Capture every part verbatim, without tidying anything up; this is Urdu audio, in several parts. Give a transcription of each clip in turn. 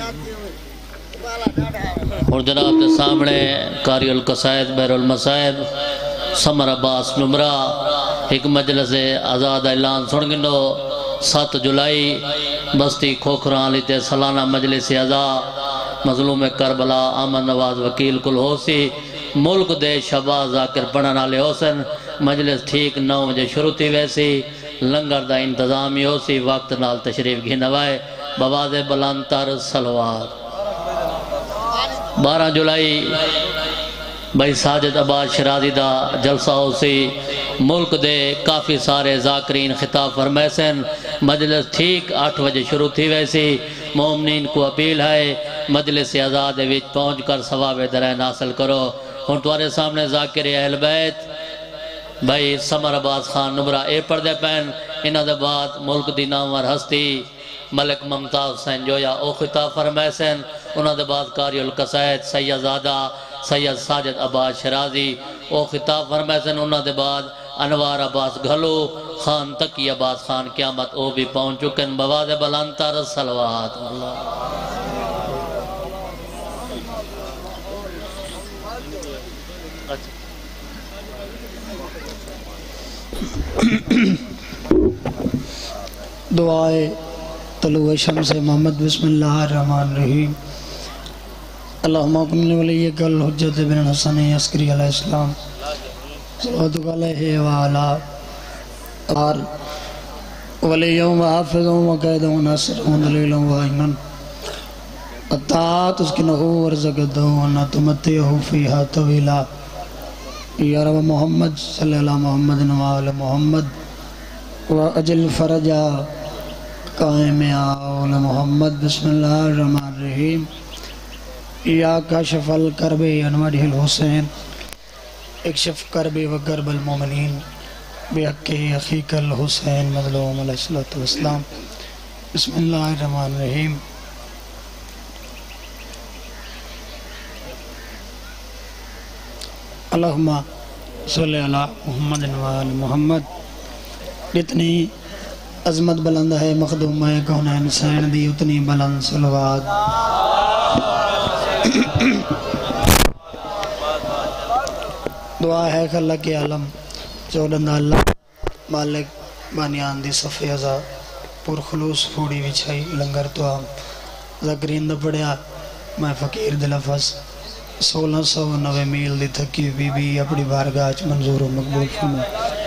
اور جناب کے سامنے قاری القصائد بحر المصائب سمر عباس نمرہ ایک مجلس آزاد اعلان سن گنو سات جولائی بستی کھوکھران لیتے سالانہ مجلس ازا مظلوم کربلا آمن نواز وکیل کل ہوسی ملک دے شباز ذاکر پڑھن والے حسن مجلس ٹھیک نو بجے شروع تھی ویسی لنگر دا انتظام ہی ہوسی وقت نال تشریف گھنوائے بواز بلند تر صلوات بارہ جولائی بھائی ساجد عباس شرازی دا جلسہ ہوسی ملک دے کافی سارے ذاکرین خطاب فرمیسن مجلس ٹھیک آٹھ بجے شروع تھی ویسی مومنین کو اپیل ہے مجلس آزاد وچ پہنچ کر ثواب درین حاصل کرو ہن تمہارے سامنے ذاکر اہل بیت بھائی سمر عباس خان نمرہ اے پردے پین انہاں دے بعد ملک دی نامور ہستی ملک ممتاز حسین جویا او خطاب فرمیسن انہاں دے بعد قاری القصائد سید زادہ سید ساجد عباس شرازی او خطاب فرمیسن انہاں دے بعد انوار عباس گھلو خان تقی عباس خان قیامت او بھی پہنچ چکن بواز بلند تر صلوات اللہ دعائے طلوع شمس محمد بسم اللہ الرحمن الرحیم اللہم اکنی ولیک الحجت بن حسن عسکری علیہ السلام صلواتک علیہ وعلا آر ولیوں و حافظوں و قیدوں و ناصروں و دلیلوں و آئینن اطاعت اس کی نحو ورزقدوں و نتمتیہو فیہا طویلا یا رب محمد صلی اللہ محمد وآل محمد و اجل فرجا قائم آول محمد بسم اللہ الرحمن الرحیم یا کاشف الکرب انوڑی الحسین اکشف کرب و کرب المومنین بحق اخیق الحسین مظلوم علیہ السلام بسم اللہ الرحمن الرحیم اللہم صلی اللہ محمد وآل محمد جتنی عظمت بلند ہے مخدوم ہے کونین سین دی اتنی بلند صلوات دعا ہے خلق عالم چودند اللہ مالک بانیان دی صفی ازا پر خلوص پھوڑی وچھائی لنگر تو آم ذکرین دا پڑیا میں فقیر دلفظ سولہ سو نوے میل دی تھکی بی بی اپنی بارگاہ منظور و مقبول فرما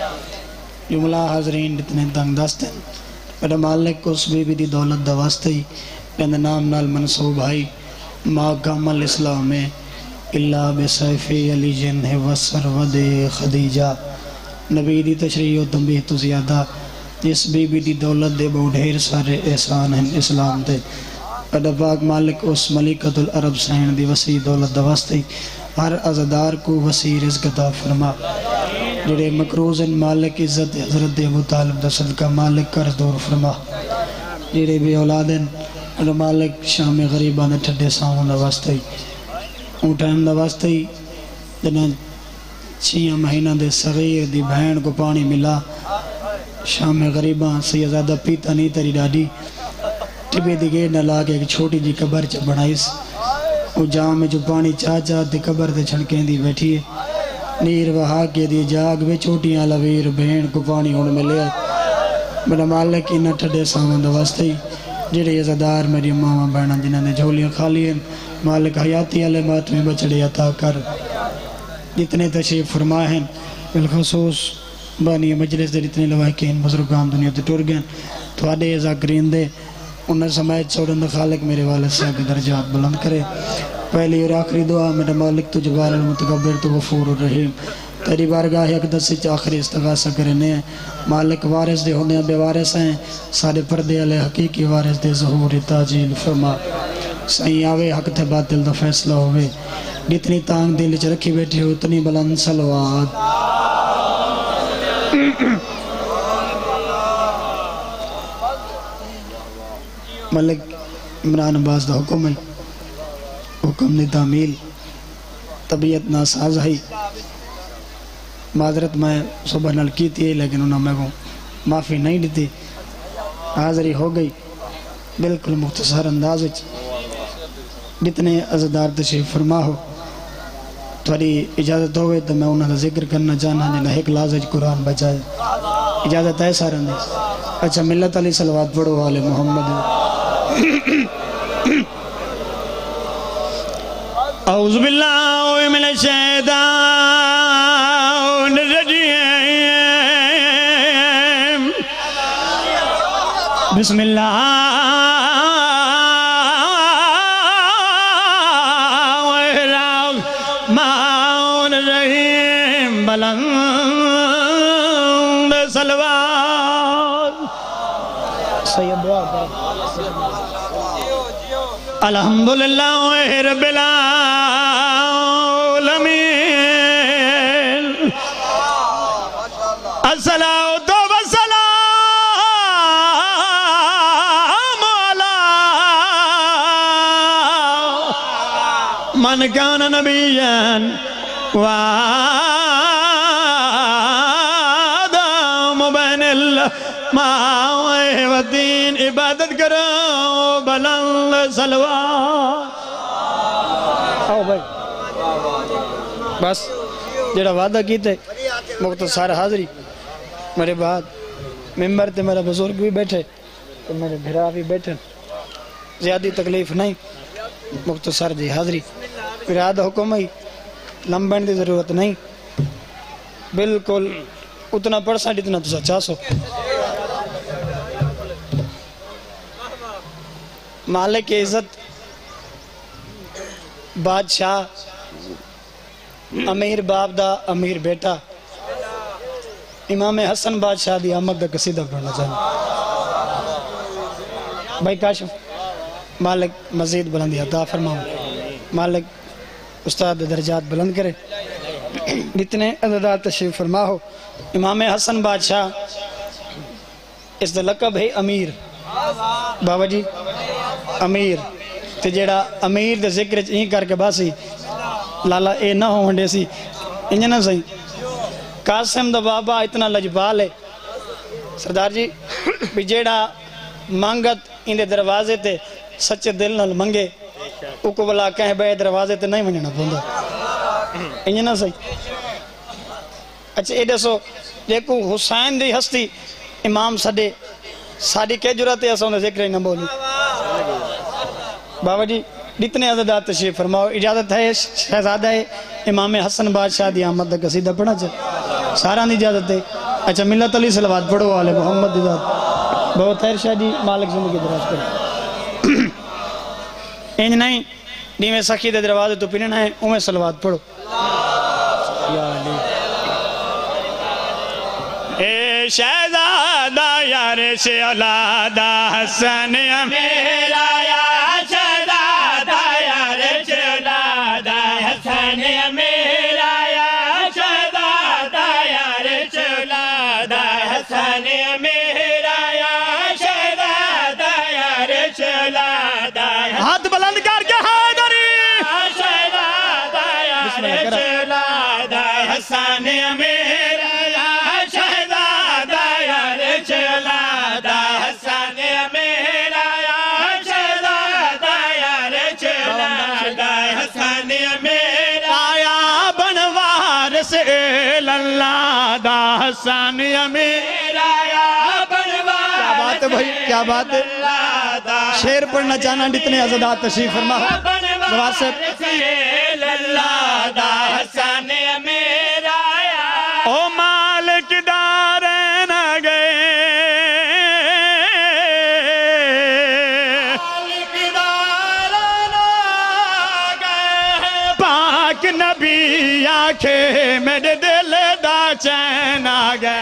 جملہ حاضرین اتنے تنگ دستن میرا مالک کو اس بی بی دی دولت دواستی پیند نام نال منصوب آئی ما کامل اسلام اللہ بسیفی علی جنہ وسر ود خدیجہ نبی دی تشریح و تنبیہ تو زیادہ جس بی بی دی دولت دے بہو ڈھیر سارے احسان ہیں اسلام تے پیدا پاک مالک اس ملکت العرب سین دی وسیع دولت دواستی ہر عزدار کو وسیع رزق عطا فرما جڑے مکروز مالک عزت حضرت ابو طالب دا صدقہ مالک قرض دور فرما جڑے بے اولادن مالک شام غریبان ٹھڈے ساؤں دا واسطے اون ٹائم دا واسطے جنہاں چھیاں مہینہ دے صغیر دی بہن کو پانی ملا شام غریبان سیزادہ پیتا نہیں تری ڈاڈی ٹبے دیگے نہ لاغے ایک چھوٹی جی قبر چا بڑھائیس او جام میں جو پانی چاہ چاہ دی قبر دے چھڑکیں دی بیٹھی ہے نیر وہا کے دی جاگ بے چھوٹیاں لویر بہن کو پانی ہونے میں لے میرا مالک انہ ٹھڈے سامان دا واسطے جڑے عزدار میری ماما بہنہ جنہاں نے جھولیاں خالی ہیں مالک حیاتی علمات میں بچڑے عطا کر جتنے تشریف فرمائے ہیں بالخصوص بانی مجلس دے جتنے لوائکین بزرگان دنیا تے ٹور گئے تو آدھے ذاکرین دے انہیں سمایت سوڑند خالق میرے والد صاحب کے درجات بلند کرے پہلی اور آخری دعا میرا مالک تو جبال المتقبر تو غفور الرحیم تیری بارگاہ اقدس سے آخری استغاثہ کرنے ہیں مالک وارث دے ہونے بے وارث ہیں سارے پردے علیہ حقیقی وارث دے ظہور تاجیل فرما سائیں آوے حق تھے باطل دا فیصلہ ہوئے جتنی تانگ دل چ رکھی بیٹھی ہو اتنی بلند صلوات ملک عمران عباس دا حکم ہے حکم دی تعمیل طبیعت ناساز ہے معذرت میں صبح نل کی تھی لیکن انہوں میں کو معافی نہیں دیتی حاضری ہو گئی بالکل مختصر انداز جتنے عزدار تشریف فرما ہو تھوڑی اجازت ہوئے تو میں انہوں نے ذکر کرنا چاہنا جنہا ایک لازج قرآن بچائے اجازت ہے سارا نے اچھا ملت علی صلوات پڑھو آل محمد اعوذ باللہ من الشیطان الرجیم بسم اللہ الرحمن الرحیم بلند سلوات سید دعا الحمدللہ رب العالمین الصلاۃ والسلام علی من کان نبیا وآدم بین الماء والدین عبادت کرو بلند سلوات آؤ بھائی بس جڑا وعدہ کیتے مختصر حاضری میرے بعد ممبر تے میرا بزرگ بھی بیٹھے تو میرے بھرا بھی بیٹھے زیادہ تکلیف نہیں مختصر جی حاضری ارادہ حکم ہی لمبن دی ضرورت نہیں بالکل اتنا پرسنٹ اتنا تو چاہ سو مالک عزت بادشاہ امیر باپ دا امیر بیٹا امام حسن بادشاہ دی آمد دا قصیدہ پڑھنا چاہنا بھائی کاشف مالک مزید بلندی عطا فرماؤں مالک استاد درجات بلند کرے جتنے عزدار تشریف فرما ہو امام حسن بادشاہ اس دا لقب ہے امیر بابا جی امیر تے جیڑا امیر دے ذکر چاہیں کر کے باسی لالا اے نہ ہو ہنڈے سی انجھے نہ صحیح قاسم دا بابا اتنا لجبال ہے سردار جی بھی جیڑا مانگت ان دے دروازے تے سچے دل نہ منگے اوکو بلا کہیں بے دروازے تے نہیں منجنا پہندا انجھے نہ صحیح اچھا اے دسو دیکھو حسین دی ہستی امام سڈے ساری کے جرات ہے ایسا انہیں ذکر ہی نہ بولی بابا جی جتنے عزدار تشریف فرماؤ اجازت ہے شہزادہ ہے امام حسن بادشاہ دی آمد دا قصیدہ پڑھنا چاہے سارا نہیں اجازت ہے اچھا ملت علی صلوات پڑھو آل محمد دی ذات بہت خیر شاہ جی مالک زندگی دراز کرے انج نہیں نیمے سخی دے دروازے تو پیننا ہے اومیں صلوات پڑھو یا علی اے شہزادہ یار سے اولادہ حسن میرا یا شہزادہ یار سے اولادہ حسن میرا یا شہزادہ یار سے اولادہ حسن میرا یا شہزادہ یار سے اولادہ ہاتھ بلند کر کے حیدری شہزادہ یار سے اولادہ حسن میرا اللہ دا حسن امیر آیا بنوار کیا بات ہے بھائی کیا بات ہے شعر پڑھنا چاہنا جتنے عزدار تشریف فرما زوار سے اللہ دا حسن امیر آیا او مالک دارین گئے مالک دارین گئے پاک نبی آنکھے میرے دل دا چین آگئے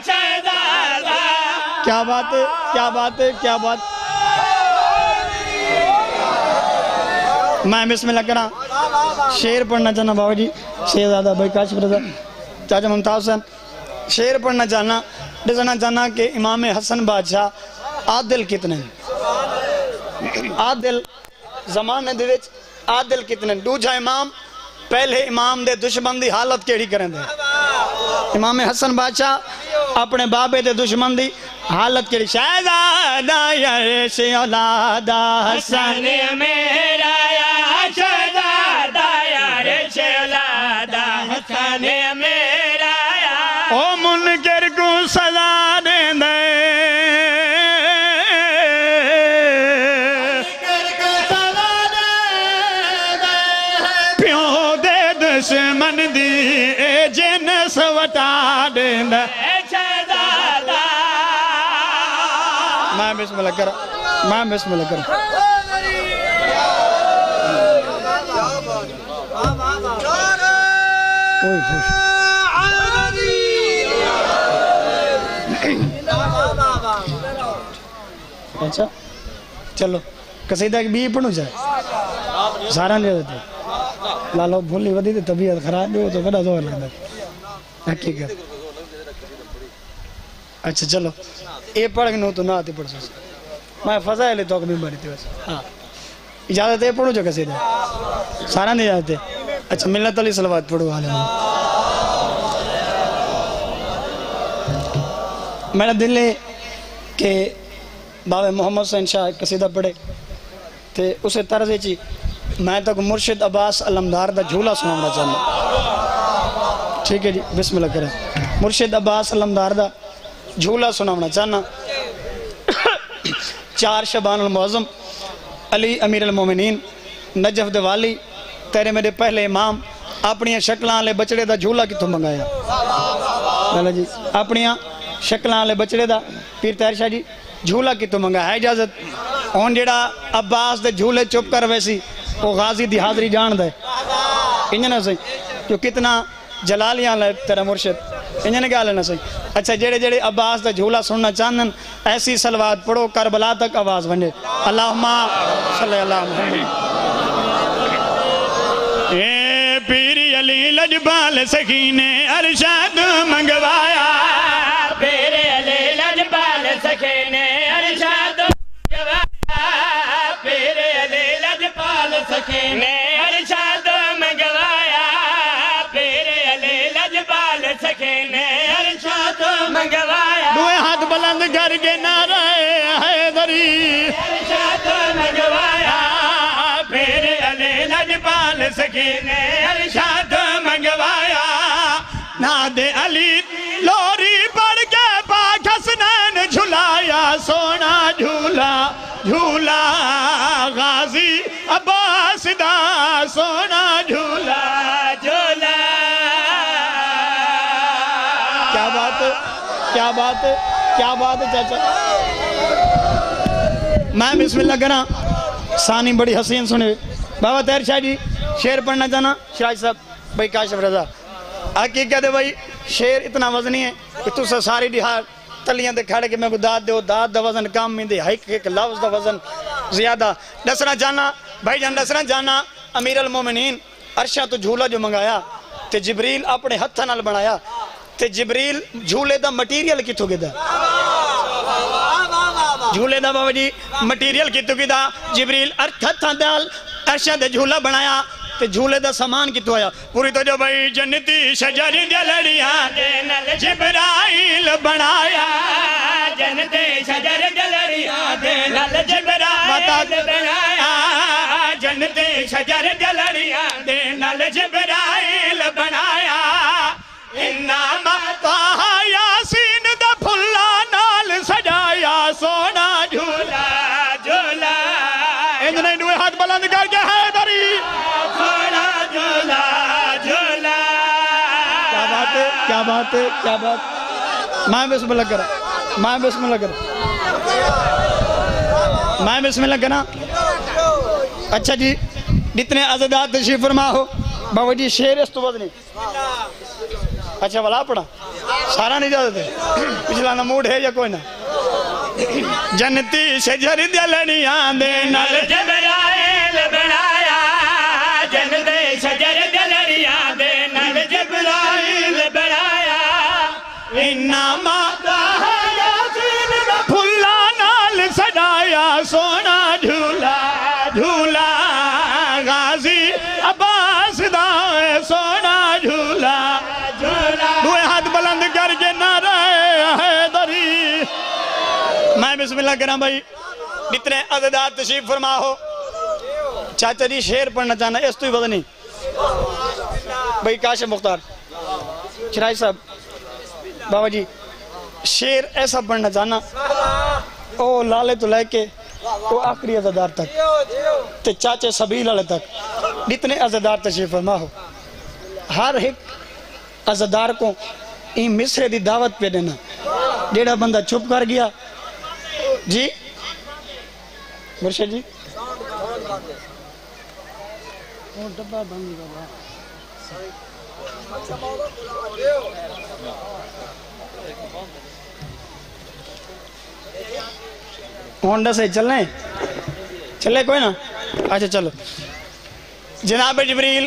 کیا بات ہے کیا بات ہے کیا بات میں بسم اللہ کرا شعر پڑھنا چاہنا بابا جی شہزادہ بھائی کاشف رضا چاچا ممتاز حسین شعر پڑھنا چاہنا ڈسنا چاہنا کہ امام حسن بادشاہ عادل کتنے عادل زمانے دے وچ عادل کتنے دوجہ امام پہلے امام دے دشمن دی حالت کیڑی کریں دے امام حسن بادشاہ اپنے بابے دے دشمن دی حالت کیڑی شہزادہ یار سے اولادہ حسن میرا یا نے میرا او منکر کو سزا دیں دے پیوں دے دشمن دی اے جن سوٹا دیں دے میں بسم اللہ کرا میں بسم اللہ کرا اچھا چلو قصیدہ کی بھی پڑھو جائے سارا لے دیتے لالو بھولی ودی تھی طبیعت خراب بھی ہو تو بڑا زور لگتا حقیقت اچھا چلو یہ پڑھ گئے تو نہ آتے پڑھ سکتے میں فضائل تو بھی بڑی تھی ویسے ہاں اجازت ہے پڑھو جو قصیدہ سارا نہیں جاتے اچھا ملت علی صلوات پڑھو حال میرا دل ہے کہ بابا محمد حسین شاہ قصیدہ پڑھے تے اسے طرز چی میں تک مرشد عباس علمدار دا جھولا سنانا چاہنا ٹھیک ہے جی بسم اللہ کریں مرشد عباس علمدار دا جھولا سنانا چاہنا چار شبان المعظم علی امیر المومنین نجف دوالی تیرے میرے پہلے امام اپنی شکلان لے بچڑے دا جھولا کی تو منگایا جی اپنی شکلان لے بچڑے دا پیر تیر شاہ جی جھولا کی تو منگایا ہے اجازت ہون جڑا عباس دے جھولے چپ کر ویسی وہ غازی دی حاضری جان دے انجھنے سے جو کتنا جلالیاں لے تیرا مرشد انجھنے کیا لینا سے اچھا جڑے جڑے عباس دا جھولا سننا چاندن ایسی سلوات پڑھو کربلا تک آواز بنے اللہم صلی اللہ محمد اے پیری علی لجبال سکینے ارشاد منگوایا پیرے علی لجبال سکینے ارشاد منگوایا پیرے علی لجبال سکینے ارشاد منگوایا پیرے علی لجبال سکینے ارشاد منگوایا دوئے ہاتھ بلند کر کے نعرہ حیدری ارشاد منگوایا پیرے علی لجبال سکینے ارشاد منگوایا ناد علی لوری پڑھ کے پاک حسنین جھلایا سونا جھولا جھولا غازی عباس دا سونا جھولا جھولا کیا بات ہے کیا بات ہے کیا بات ہے چاچا میں بسم اللہ کرنا ثانی بڑی حسین سنے بابا تیر شاہ جی شعر پڑھنا چاہنا شراج صاحب بھائی کاشف رضا حقیقت ہے بھائی شعر اتنا وزنی ہے کہ تو سے ساری دہار تلیاں دے کھڑے کہ میں کو داد دے داد دا وزن کام میں دے حق ایک لفظ دا وزن زیادہ دسنا جانا بھائی جان دسنا جانا امیر المومنین عرشہ تو جھولا جو منگایا تے جبریل اپنے ہتھا نال بنایا تے جبریل جھولے دا مٹیریل کی تو گدا جھولے دا بابا جی مٹیریل کی تو گدا جبریل ہتھا نال عرشہ دے جھولا بنایا تے جھولے دا سامان کی تو آیا پوری تو جو بھائی جنتی شجر جلڑیاں دے نل جبرائیل بنایا جنتی شجر جلڑیاں دے نل جبرائیل بنایا جنتی شجر جلڑیاں دے نل جبرائیل بنایا انما طاہا یاسین دا پھلا نال سجایا سونا جھولا جھولا انہیں دوئے ہاتھ بلند کر کے حیدری سونا جھولا جھولا کیا بات ہے کیا بات ہے کیا بات میں بسم اللہ کرا میں بسم اللہ کرا میں بسم اللہ کرا اچھا جی جتنے عزدات تشریف فرما ہو بابا جی شعر اس تو وزنی اچھا والا پڑھا سارا نہیں جاتے تھے پچھلا نموڈ ہے یا کوئی نہ جنتی شجر جلڑیاں دے نال جبرائیل بنایا جنتی شجر جلڑیاں دے نال جبرائیل بنایا انما طاہا یاسین دا پھلا نال سجایا سونا جھولا جھولا غازی عباس دا سونا جھولا دوئے ہاتھ بلند کر کے نعرہ حیدری میں بسم اللہ کرنا بھائی جتنے عزدات تشریف فرما ہو چاچا جی شعر پڑھنا چاہنا اس تو ہی وزنی بھائی کاشف مختار چرائی صاحب بابا جی شیر ایسا پڑھنا چاہنا او لالے تو لے کے او آخری عزادار تک تے چاچے سبیل والے تک جتنے عزادار تشریف فرما ہو ہر ایک عزادار کو این مصرے دی دعوت پہ دینا جیڑا بندہ چھپ کر گیا جی مرشد جی ڈبہ بند کرا ہونڈا سے چلنے چلے کوئی نا اچھا چلو جناب جبریل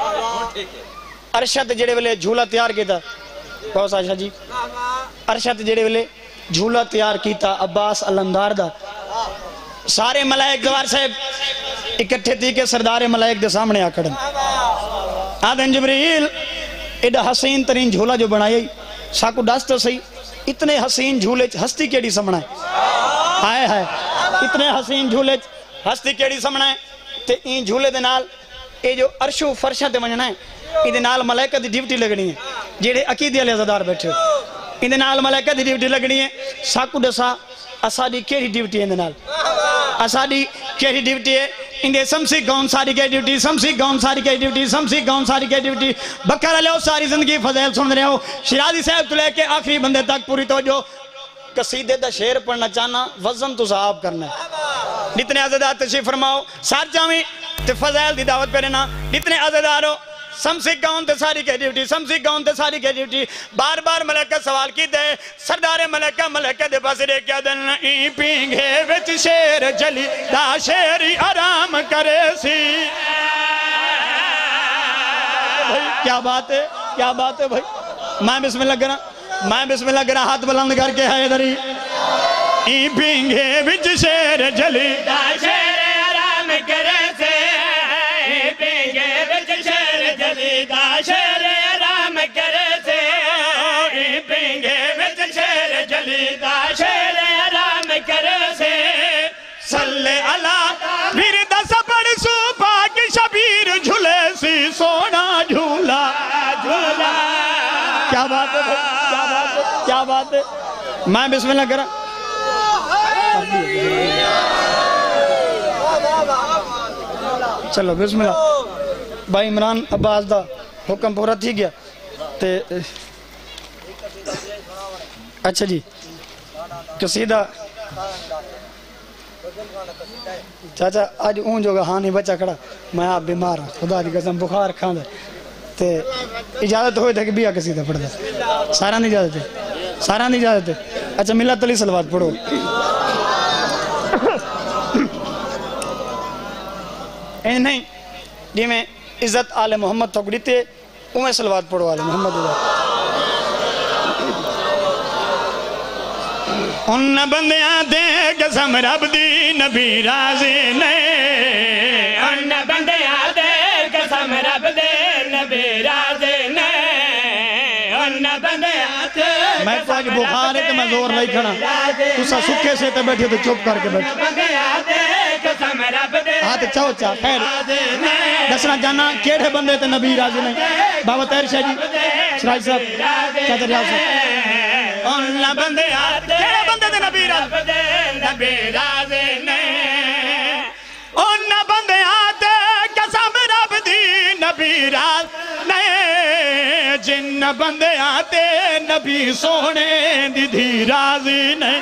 ارشد جڑے ویلے جھولا تیار کیتا بہت آشا جی ارشد جڑے ویلے جھولا تیار کیتا عباس علمدار دا سارے ملائک دوار صاحب اکٹھے تھی کے سردار ملائک دے سامنے آکڑن آدھن جبریل ایڈا حسین ترین جھولا جو بنائی ساکو ڈاستا سی اتنے حسین جھولے ہستی کیڑی سمنا ہے آئے ہے اتنے حسین جھولے ہستی کیڑی سمنا ہے تے این جھولے دے نال اے جو عرشو فرشہ تے منجنا ہے این دے نال ملائکہ دی ڈیوٹی لگنی ہے جیڑے عقیدی علیہ زدار بیٹھے این دے نال ملائکہ دی ڈیوٹی لگنی ہے ساکو ڈسا اساڑی کیڑی ڈیوٹی ہے ان دے نال اساڑی کیڑی ڈیوٹی ہے ان دے سمسی گون ساری کے ڈیوٹی سمسی گون ساری کے ڈیوٹی سمسی گون ساری کے ڈیوٹی بکر علیہ ساری زندگی فضیل سن رہے ہو شیرازی صاحب تو لے کے آخری بندے تک پوری توجہ قصیدے دا شعر پڑھنا چاہنا وزن تو صحاب کرنا ہے جتنے عزدار تشریف فرماؤ ساتھ جاویں تے فضیل دی دعوت پہ رہنا جتنے عزدار ہو سمسی گاؤں تے ساری کے ڈیوٹی سمسی گاؤں تے ساری کے ڈیوٹی بار بار ملکہ سوال کی دے سردار ملکہ ملکہ دے پاس دے کیا دن ای پینگے وچ شیر جلی دا شیری آرام کرے سی کیا بات ہے کیا بات ہے بھائی میں بسم اللہ کرنا میں بسم اللہ کرنا ہاتھ بلند کر کے ہے ادھری ای پینگے وچ شیر جلی دا شیر آرام کرے سی ای پینگے وچ شیر جلی دا شیر آرام کرے سی ای پینگے وچ شیر جلی دا شیر آرام کرے سی صلی اللہ پھر دس پڑ سو پاک شبیر جھولے سی سونا جھولا جھولا کیا بات ہے کیا بات ہے کیا بات ہے میں بسم اللہ کرا چلو بسم اللہ بھائی عمران عباس دا حکم پورا تھی گیا تے اچھا جی قصیدہ چاچا آج اون جو گا ہاں نہیں بچہ کھڑا میں آپ بیمار ہوں خدا دی قسم بخار کھاندہ تے اجازت ہوئے تھے کہ بیا قصیدہ پڑھ دا سارا نہیں اجازت ہے سارا نہیں اجازت ہے اچھا ملت علی صلوات پڑھو این نہیں جی میں عزت آل محمد تھوک دیتے اوہ صلوات پڑھو آل محمد اللہ ان بندیاں دے قسم رب دی نبی راضی نہیں ان بندیاں دے قسم رب دے نبی راضی نہیں ان بندیاں دے میں تو آج بخار ہے کہ میں زور نہیں کھڑا تُسا سکھے سے تے بیٹھے تو چپ کر کے بیٹھے بندیاں دے قسم رب دے ہاں تے چاہو چاہ خیر دسنا جانا کیڑے بندے تے نبی راضی نہیں بابا تیر شاہ جی شرائی صاحب چاہتا ریاض صاحب ان بندیاں دے کیڑے بندے تے نبی راضی نبی راضی نہیں ان بندیاں تے قسم رب دی نبی راضی نہیں جن بندیاں تے نبی سونے دی دھی راضی نہیں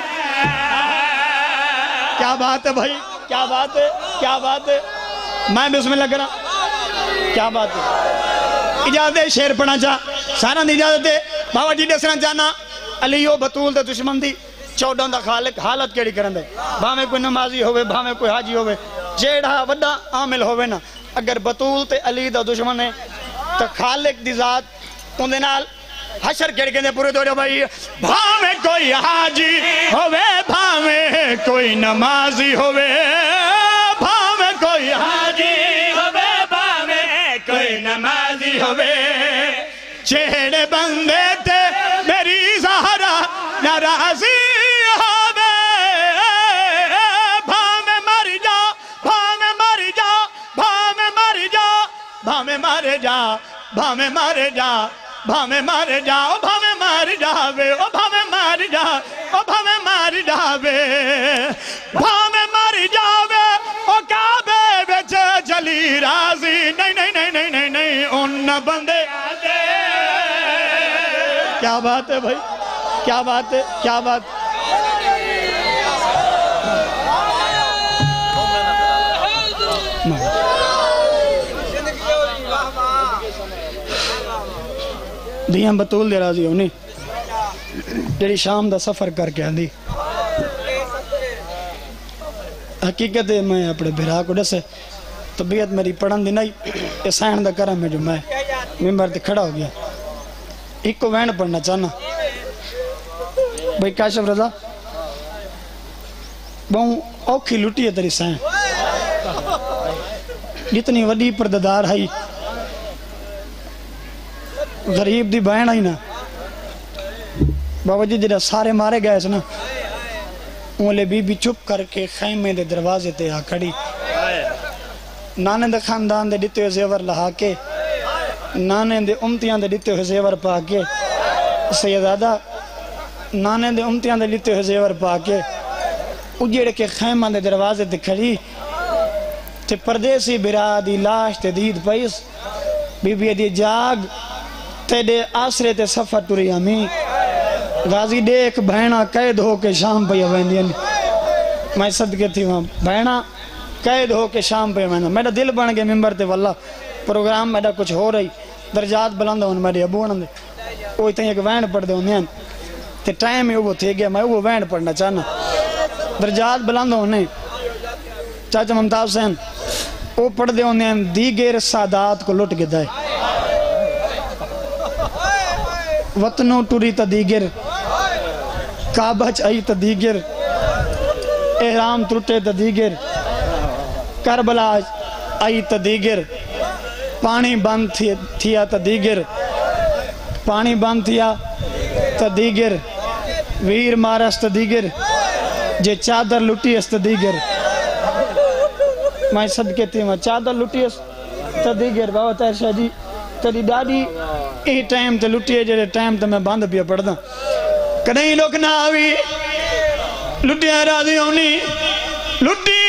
کیا بات ہے بھائی کیا بات ہے کیا بات ہے میں بسم اللہ کرا کیا بات ہے اجازت ہے شیر پڑھنا چاہ سارا دی اجازت ہے بابا جی دسنا چاہنا علیو بطول دے دشمن دی چودہ دا خالق حالت کیڑی کرن دے بھامے کوئی نمازی ہوئے بھامے کوئی حاجی ہوئے جیڑا وڈا عامل ہوئے نا اگر بطول تے علی دا دشمن ہے تو خالق دی ذات ان دے نال حشر کیڑی کہندے پورے دوڑے بھائی بھامے کوئی حاجی ہوئے بھامے کوئی نمازی ہوئے بھامے کوئی حاجی ہوئے بھامے کوئی نمازی ہوئے چہڑے بندے تے میری زہرا ناراضی ہوئے بھامے مر جا بھامے مر جا بھامے مر جا بھامے مر جا بھامے مر جا भावे मार जाओ भावे मार जावे ओ भावे मार जा ओ भावे मार जावे भावे मार जावे ओ काबे विच चली राजी नहीं नहीं नहीं नहीं नहीं नहीं उन बंदे क्या बात है भाई क्या बात है क्या बात दियां बतूल दे राजी होनी जेड़ी शाम दा सफर करके आंदी हकीकत है मैं अपने बिरा को दसे तबीयत मेरी पढ़न दी नहीं ये सहन दा करम है जो मैं मिंबर ते खड़ा हो गया एक को वैन पढ़ना चाहना भाई काशफ रजा बहु औखी लुटी है तेरी सहन जितनी वडी पर्दादार है गरीब दी बहन आई ना बाबा जी जरा सारे मारे गए ना उले बीबी चुप करके खैमे दे दरवाजे ते आ खड़ी नाने दे खानदान दे दिते हुए जेवर लहा के नाने दे उम्तियां दे दिते हुए जेवर पा के सैयदादा नाने दे उम्तियां दे दिते हुए जेवर पा के उजड़ के खैमा दे दरवाजे ते खड़ी ते परदेसी बिरा दी लाश ते दीद पैस बीबी दी जाग तेरे आसरे ते सफर तुरी अमी गाजी देख बहना कैद हो के शाम पे वेंदियन मैं सदके थी वहाँ बहना कैद हो के शाम पे वेंदा मेरा दिल बन गया मिंबर ते वल्ला प्रोग्राम मेरा कुछ हो रही दर्जात बुलंद होने मेरे अबू ने वो इतने एक वैन पढ़ते होंगे ते टाइम ही वो थे गया मैं वो वैन पढ़ना चाहना दर्जात बुलंद होने चाचा मुमताज हुसैन वो पढ़ते होंगे दीगर सादात को लुट गिदा है वतनो टुरी तदीगिर काबच आई तदीगिर एहराम त्रुटे तदीगिर करबला आई तदीगिर पानी बंद थी, थिया तदीगिर पानी बंद थिया तदीगिर वीर मारस तदीगिर जे चादर लुटी अस तदीगिर मैं सदके थी मैं चादर लुटी अस तदीगिर बाबा तारशाह जी तेरी दादी यही टाइम ते लुटिए जेड़े टाइम ते मैं बंद पिया पढ़दा कदई लोग ना आवी लुटिया राजी होनी लुटी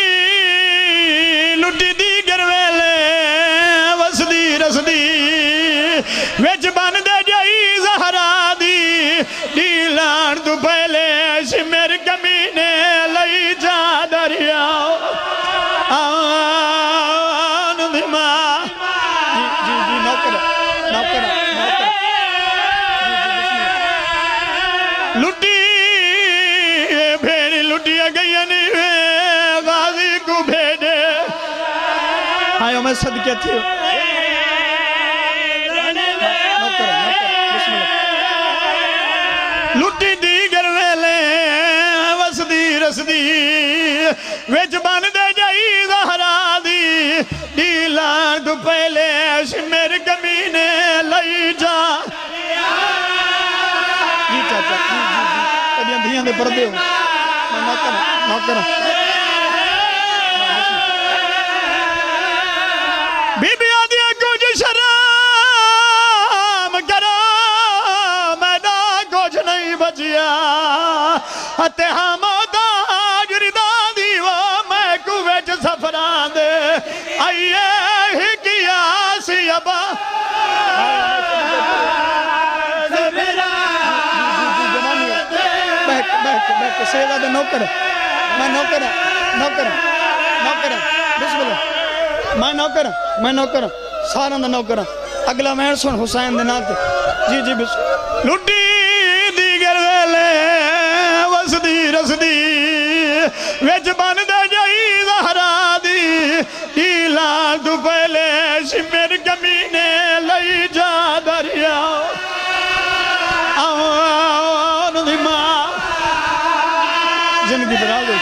लुटी दी गरवेले वसदी रसदी विच बन दे जाई ज़हरा दी डीलान तू पहले सिमर कमीने लई जा दरिया लुटी भेड़ लुटिया गई गाजी को भेजे आयो मैं सदके थी लुटी दी गरवेले वसदी रसदी विच बन दे जाई ज़हरा दी डीला तू पहले सिमर कमीने लई जा धियां दे पर्दे हो नौकर नौकर बीबी आदि कुछ शराम करो मैदा कुछ नहीं बचिया अते हम दाजरिदा दी वो मैं कुवेच सफरा दे आइए ही किया सी अबा सेवा दे नौकर मैं नौकर नौकर नौकर बिस्मिल्लाह मैं नौकर मैं नौकर सारा दा नौकर अगला मैं सुन हुसैन दे नाल जी जी बिस्मिल्लाह लुटी दी गरवेले वसदी रसदी विच बन दे जाई ज़हरा दी डीला तू पहले सिमर कमीने लई जा दरिया जिंदगी बना दो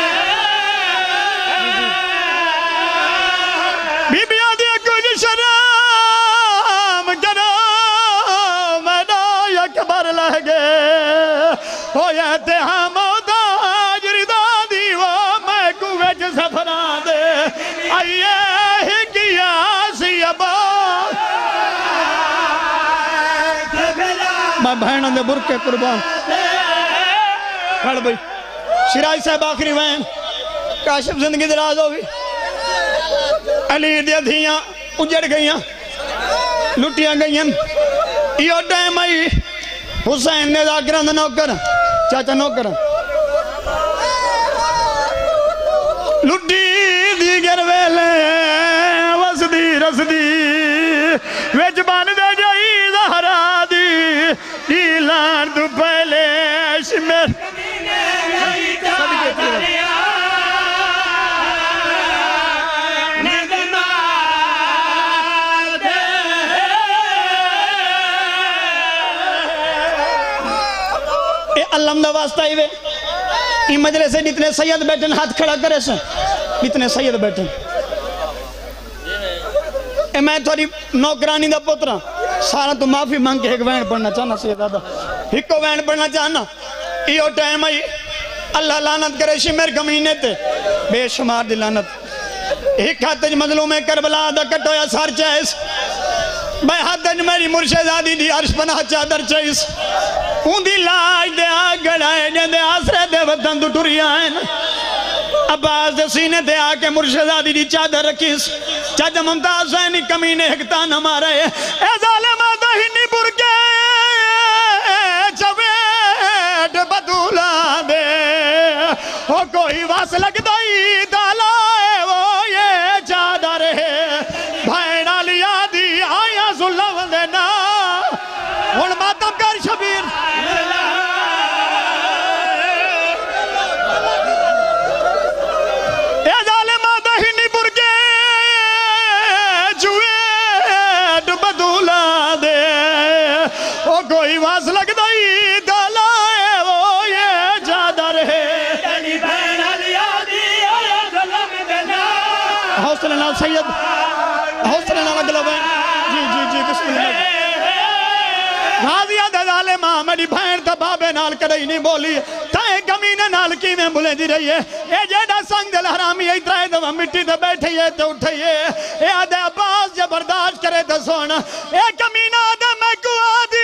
बीबिया दे कुछ शराम करो मैदा अकबर लगे हो जाते हम दाजरिदा दी वो मैं कुवेच सफरा दे आइए ही किया सी अबा میں بہنوں دے برکے قربان کھڑ بھئی شراج صاحب آخری وین کاشف زندگی دراز ہوگی علی دیا دھیاں اجڑ گئیاں لٹیاں گئیاں یہ ٹائم آئی حسین نے ذاکران دا نوکر چاچا نوکر لٹی دیگر ویلے وسدی رسدی ویچ بان دے جائی زہرا دی دیلان تو پہلے شمیر علم دا واسطہ ہی وے یہ مجلس سے جتنے سید بیٹھن ہاتھ کھڑا کرے سن جتنے سید بیٹھن اے میں تھوڑی نوکرانی دا پترا سارا تو معافی مانگ کے ایک وین پڑھنا چاہنا سید آدھا ایک کو وین پڑھنا چاہنا یہ ٹائم آئی اللہ لعنت کرے شمیر کمینے تے بے شمار دی لعنت ایک ہاتھ مظلوم کربلا دا کٹویا سار چاہیس بے ہاتھ میری مرشد آدھی دی عرش پناہ چادر چاہیس اون دی لاج دے آگڑ آئے جن دے آسرے دے وطن دو ٹوری آئے عباس دے سینے دے آکے مرشدادی دی چادر رکھیس چاچا ممتاز سینی کمینے ہکتان ہمارا ہے اے ظالمہ دہنی برکے چویٹ بدولا دے او کوئی واس لگ دائی دالا ہے وہ یہ چادر ہے بھائنہ لیا دی آیا ظلم دینا ان ماتم کر شبیر کوئی واس لگ دائی دالا ہے وہ یہ جادر ہے تیری بین علیا دی آیا ظلم دینا حوصلہ نال سید حوصلہ نال اگلا بین جی جی جی بسم اللہ غازیہ دے ظالمہ میری بہن تا بابے نال کڑی نہیں بولی تائیں کمینے نال کی میں بلے دی رہی ہے اے جیڑا سنگ دل حرامی ای ترائے دو مٹی دے بیٹھے یہ تو اٹھئیے اے آدھے عباس جب برداشت کرے تو سونا اے کمینہ آدھے میں کو آدھی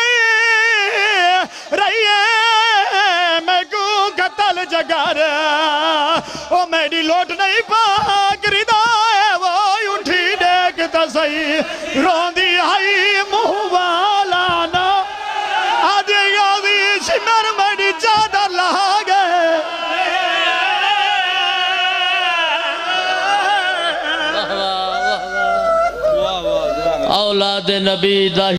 رہیے میں کو قتل جگار او میری لوٹ نہیں پاک ردا ہے وہ اٹھی دیکھتا صحیح روندی آئی منہ والانا آدھی آدھی شمر میری چادر لہا گئے اولاد نبی دا